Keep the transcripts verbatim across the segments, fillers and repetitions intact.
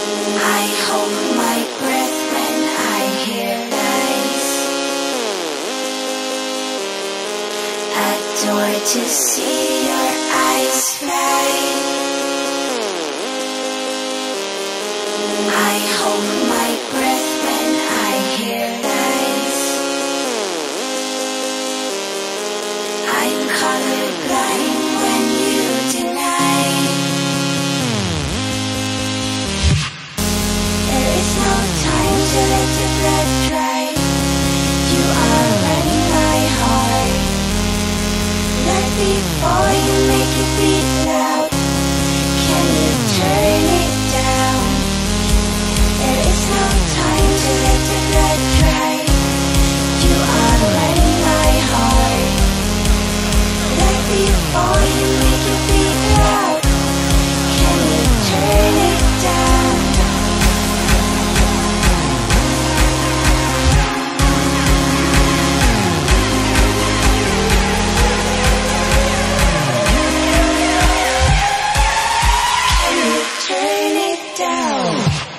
I hold my breath when I hear lies. Adore to see your eyes fly. I hold my breath when I hear lies. I'm colorblind when you deny. There is no time to let the blood dry. You are running my heart. Right before you make it beat loud, can you turn it down? There is no time to let the blood dry. You are running my heart. Right before you make it beat loud, can you turn it down? Can you turn it down?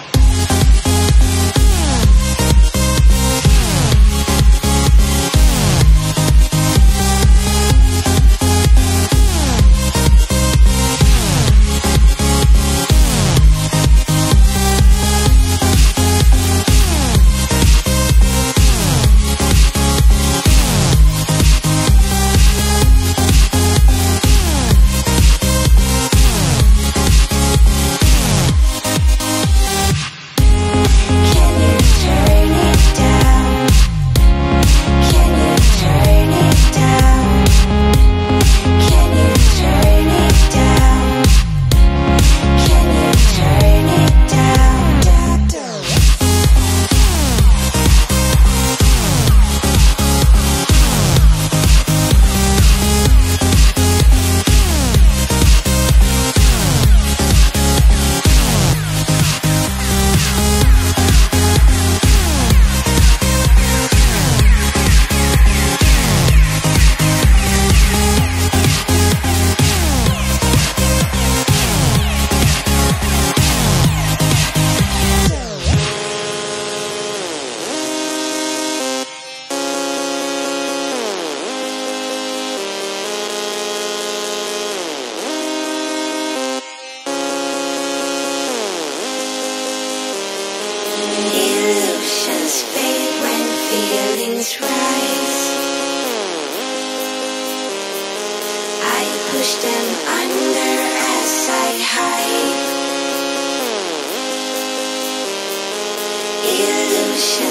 Illusions fade when feelings rise. I push them under as I hide. Illusions